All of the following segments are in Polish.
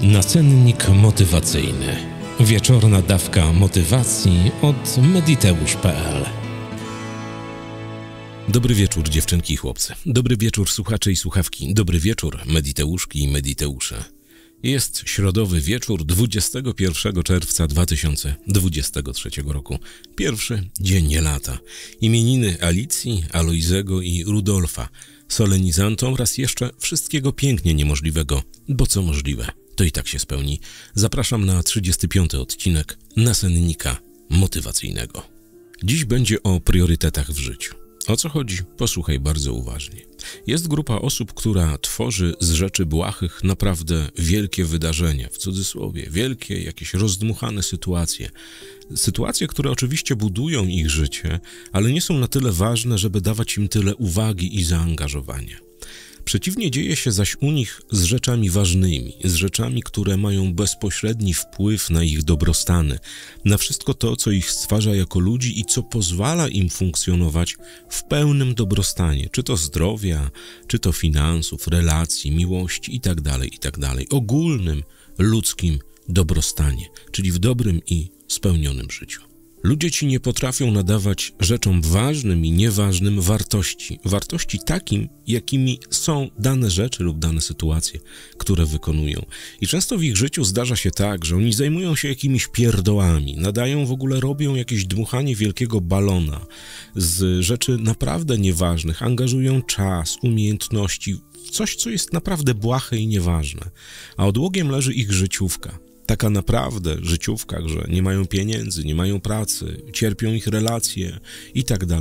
Nasennik motywacyjny. Wieczorna dawka motywacji od mediteusz.pl. Dobry wieczór, dziewczynki i chłopcy. Dobry wieczór, słuchacze i słuchawki. Dobry wieczór, mediteuszki i mediteusze. Jest środowy wieczór 21 czerwca 2023 roku. Pierwszy dzień lata. Imieniny Alicji, Alojzego i Rudolfa. Solenizantom raz jeszcze wszystkiego pięknie niemożliwego, bo co możliwe, to i tak się spełni. Zapraszam na 35. odcinek Nasennika motywacyjnego. Dziś będzie o priorytetach w życiu. O co chodzi? Posłuchaj bardzo uważnie. Jest grupa osób, która tworzy z rzeczy błahych naprawdę wielkie wydarzenia, w cudzysłowie, wielkie, jakieś rozdmuchane sytuacje. Sytuacje, które oczywiście budują ich życie, ale nie są na tyle ważne, żeby dawać im tyle uwagi i zaangażowania. Przeciwnie dzieje się zaś u nich z rzeczami ważnymi, z rzeczami, które mają bezpośredni wpływ na ich dobrostany, na wszystko to, co ich stwarza jako ludzi i co pozwala im funkcjonować w pełnym dobrostanie, czy to zdrowia, czy to finansów, relacji, miłości itd., ogólnym ludzkim dobrostanie, czyli w dobrym i spełnionym życiu. Ludzie ci nie potrafią nadawać rzeczom ważnym i nieważnym wartości. Wartości takim, jakimi są dane rzeczy lub dane sytuacje, które wykonują. I często w ich życiu zdarza się tak, że oni zajmują się jakimiś pierdołami, robią jakieś dmuchanie wielkiego balona z rzeczy naprawdę nieważnych, angażują czas, umiejętności w coś, co jest naprawdę błahe i nieważne. A odłogiem leży ich życiówka. Taka naprawdę życiówka, że nie mają pieniędzy, nie mają pracy, cierpią ich relacje itd.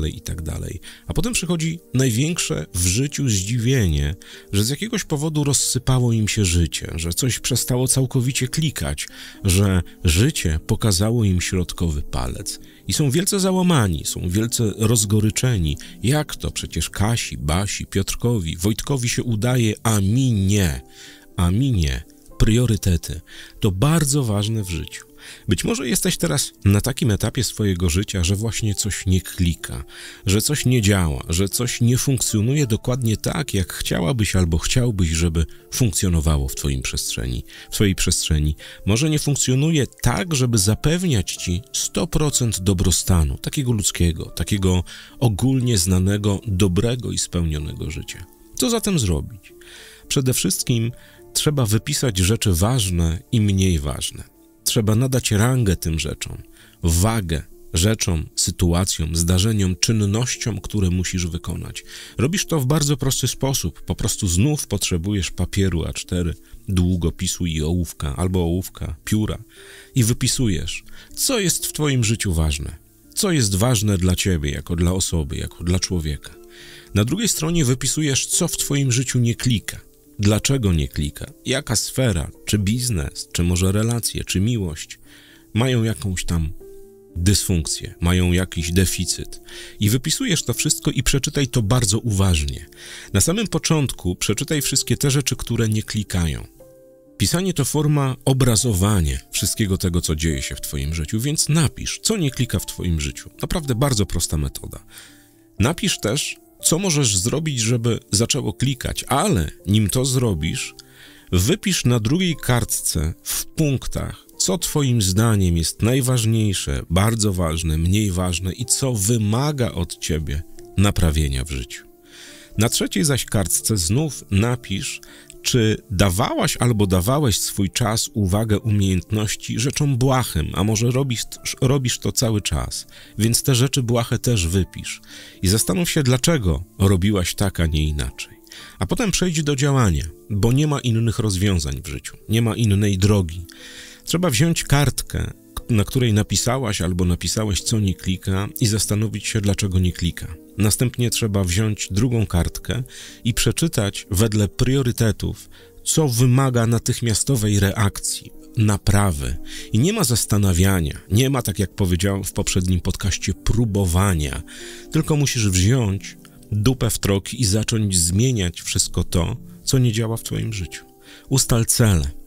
A potem przychodzi największe w życiu zdziwienie, że z jakiegoś powodu rozsypało im się życie, że coś przestało całkowicie klikać, że życie pokazało im środkowy palec. I są wielce załamani, są wielce rozgoryczeni. Jak to? Przecież Kasi, Basi, Piotrkowi, Wojtkowi się udaje, a mi nie. A mi nie. Priorytety to bardzo ważne w życiu. Być może jesteś teraz na takim etapie swojego życia, że właśnie coś nie klika, że coś nie działa, że coś nie funkcjonuje dokładnie tak, jak chciałabyś albo chciałbyś, żeby funkcjonowało w twojej przestrzeni. Może nie funkcjonuje tak, żeby zapewniać ci 100% dobrostanu, takiego ludzkiego, takiego ogólnie znanego, dobrego i spełnionego życia. Co zatem zrobić? Przede wszystkim trzeba wypisać rzeczy ważne i mniej ważne. Trzeba nadać rangę tym rzeczom, wagę rzeczom, sytuacjom, zdarzeniom, czynnościom, które musisz wykonać. Robisz to w bardzo prosty sposób. Po prostu znów potrzebujesz papieru A4, długopisu i ołówka, albo ołówka, pióra i wypisujesz, co jest w twoim życiu ważne. Co jest ważne dla ciebie, jako dla osoby, jako dla człowieka. Na drugiej stronie wypisujesz, co w twoim życiu nie klika. Dlaczego nie klika? Jaka sfera, czy biznes, czy może relacje, czy miłość mają jakąś tam dysfunkcję, mają jakiś deficyt. I wypisujesz to wszystko i przeczytaj to bardzo uważnie. Na samym początku przeczytaj wszystkie te rzeczy, które nie klikają. Pisanie to forma obrazowania wszystkiego tego, co dzieje się w twoim życiu, więc napisz, co nie klika w twoim życiu. Naprawdę bardzo prosta metoda. Napisz też, co możesz zrobić, żeby zaczęło klikać, ale nim to zrobisz, wypisz na drugiej kartce w punktach, co twoim zdaniem jest najważniejsze, bardzo ważne, mniej ważne i co wymaga od ciebie naprawienia w życiu. Na trzeciej zaś kartce znów napisz, czy dawałaś albo dawałeś swój czas, uwagę, umiejętności rzeczom błahym, a może robisz to cały czas, więc te rzeczy błahe też wypisz i zastanów się, dlaczego robiłaś tak, a nie inaczej. A potem przejdź do działania, bo nie ma innych rozwiązań w życiu, nie ma innej drogi. Trzeba wziąć kartkę, na której napisałaś albo napisałeś, co nie klika i zastanowić się, dlaczego nie klika. Następnie trzeba wziąć drugą kartkę i przeczytać wedle priorytetów, co wymaga natychmiastowej reakcji, naprawy. I nie ma zastanawiania, nie ma, tak jak powiedziałem w poprzednim podcaście, próbowania, tylko musisz wziąć dupę w troki i zacząć zmieniać wszystko to, co nie działa w twoim życiu. Ustal cele.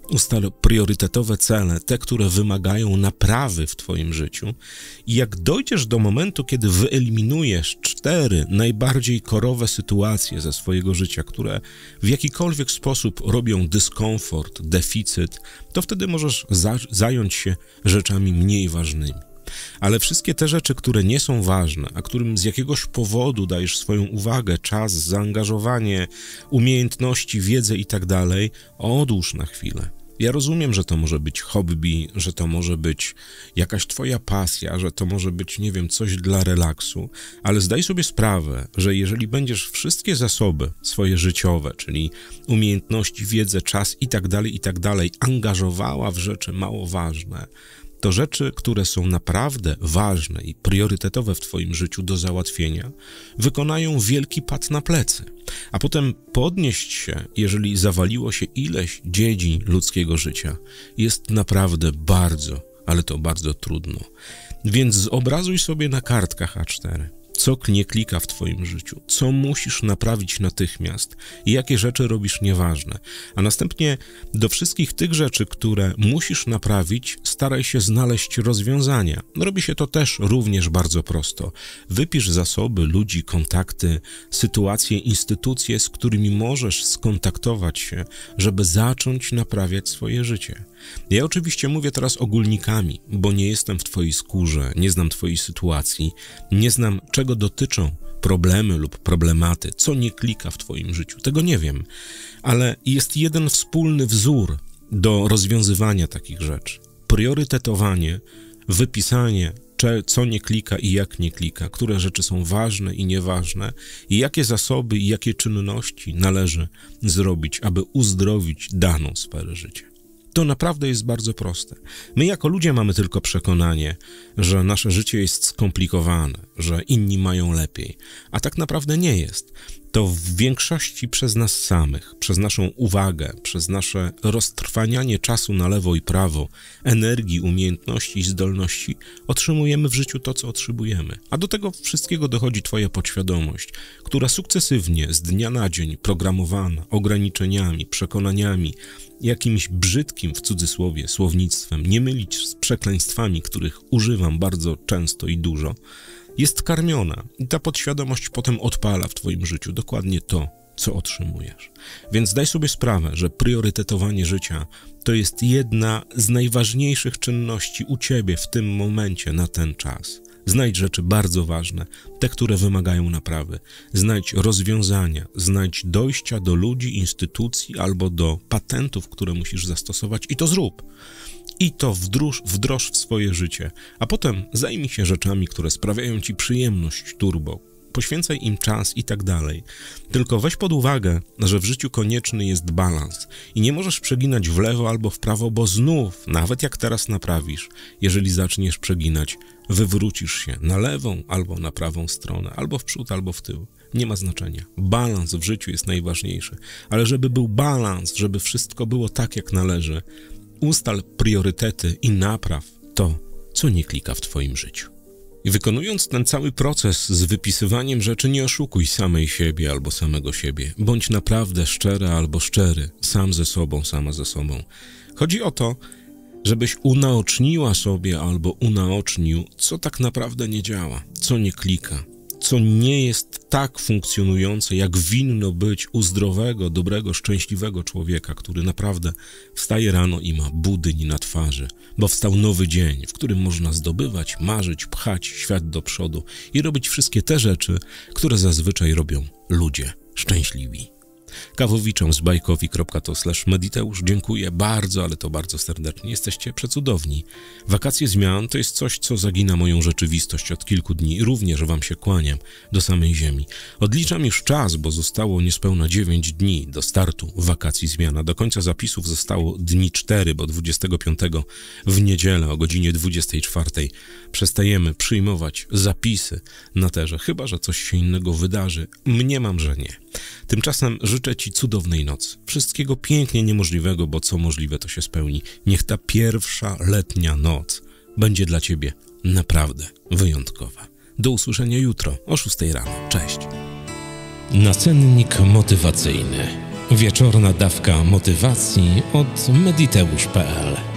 Ustal priorytetowe cele, te, które wymagają naprawy w twoim życiu i jak dojdziesz do momentu, kiedy wyeliminujesz 4 najbardziej korowe sytuacje ze swojego życia, które w jakikolwiek sposób robią dyskomfort, deficyt, to wtedy możesz zająć się rzeczami mniej ważnymi. Ale wszystkie te rzeczy, które nie są ważne, a którym z jakiegoś powodu dajesz swoją uwagę, czas, zaangażowanie, umiejętności, wiedzę i tak dalej, odłóż na chwilę. Ja rozumiem, że to może być hobby, że to może być jakaś twoja pasja, że to może być, nie wiem, coś dla relaksu, ale zdaj sobie sprawę, że jeżeli będziesz wszystkie zasoby swoje życiowe, czyli umiejętności, wiedzę, czas i tak dalej, angażowała w rzeczy mało ważne, to rzeczy, które są naprawdę ważne i priorytetowe w twoim życiu do załatwienia, wykonają wielki pat na plecy. A potem podnieść się, jeżeli zawaliło się ileś dziedzin ludzkiego życia, jest naprawdę bardzo, ale to bardzo trudno. Więc zobrazuj sobie na kartkach A4, co nie klika w twoim życiu, co musisz naprawić natychmiast i jakie rzeczy robisz nieważne. A następnie do wszystkich tych rzeczy, które musisz naprawić, staraj się znaleźć rozwiązania. Robi się to też również bardzo prosto. Wypisz zasoby, ludzi, kontakty, sytuacje, instytucje, z którymi możesz skontaktować się, żeby zacząć naprawiać swoje życie. Ja oczywiście mówię teraz ogólnikami, bo nie jestem w twojej skórze, nie znam twojej sytuacji, nie znam czego dotyczą problemy lub problematy, co nie klika w twoim życiu. Tego nie wiem, ale jest jeden wspólny wzór do rozwiązywania takich rzeczy. Priorytetowanie, wypisanie, co nie klika i jak nie klika, które rzeczy są ważne i nieważne i jakie zasoby i jakie czynności należy zrobić, aby uzdrowić daną sferę życia. To naprawdę jest bardzo proste. My jako ludzie mamy tylko przekonanie, że nasze życie jest skomplikowane, że inni mają lepiej, a tak naprawdę nie jest. To w większości przez nas samych, przez naszą uwagę, przez nasze roztrwanianie czasu na lewo i prawo, energii, umiejętności i zdolności otrzymujemy w życiu to, co otrzymujemy. A do tego wszystkiego dochodzi twoja podświadomość, która sukcesywnie z dnia na dzień programowana ograniczeniami, przekonaniami, jakimś brzydkim, w cudzysłowie, słownictwem, nie mylić z przekleństwami, których używam bardzo często i dużo, jest karmiona i ta podświadomość potem odpala w twoim życiu dokładnie to, co otrzymujesz. Więc daj sobie sprawę, że priorytetowanie życia to jest jedna z najważniejszych czynności u ciebie w tym momencie, na ten czas. Znajdź rzeczy bardzo ważne, te, które wymagają naprawy. Znajdź rozwiązania, znajdź dojścia do ludzi, instytucji albo do patentów, które musisz zastosować i to zrób. I to wdroż w swoje życie, a potem zajmij się rzeczami, które sprawiają ci przyjemność turbo. Poświęcaj im czas i tak dalej. Tylko weź pod uwagę, że w życiu konieczny jest balans i nie możesz przeginać w lewo albo w prawo, bo znów, nawet jak teraz naprawisz, jeżeli zaczniesz przeginać, wywrócisz się na lewą albo na prawą stronę, albo w przód, albo w tył. Nie ma znaczenia. Balans w życiu jest najważniejszy. Ale żeby był balans, żeby wszystko było tak, jak należy, ustal priorytety i napraw to, co nie klika w twoim życiu. I wykonując ten cały proces z wypisywaniem rzeczy, nie oszukuj samej siebie albo samego siebie. Bądź naprawdę szczera albo szczery, sam ze sobą, sama ze sobą. Chodzi o to, żebyś unaoczniła sobie albo unaocznił, co tak naprawdę nie działa, co nie klika, co nie jest tak funkcjonujące, jak winno być u zdrowego, dobrego, szczęśliwego człowieka, który naprawdę wstaje rano i ma budyń na twarzy, bo wstał nowy dzień, w którym można zdobywać, marzyć, pchać świat do przodu i robić wszystkie te rzeczy, które zazwyczaj robią ludzie szczęśliwi. Kawowiczom z bajkowi.to/Mediteusz dziękuję bardzo, ale to bardzo serdecznie. Jesteście przecudowni. Wakacje zmian to jest coś, co zagina moją rzeczywistość od kilku dni. Również wam się kłaniam do samej ziemi. Odliczam już czas, bo zostało niespełna 9 dni do startu wakacji zmian. Do końca zapisów zostało dni 4, bo 25 w niedzielę o godzinie 24 przestajemy przyjmować zapisy na terze, chyba że coś się innego wydarzy. Mniemam, że nie. Tymczasem życzę ci cudownej nocy. Wszystkiego pięknie niemożliwego, bo co możliwe, to się spełni. Niech ta pierwsza letnia noc będzie dla ciebie naprawdę wyjątkowa. Do usłyszenia jutro o 6 rano. Cześć. Nacennik motywacyjny. Wieczorna dawka motywacji od mediteusz.pl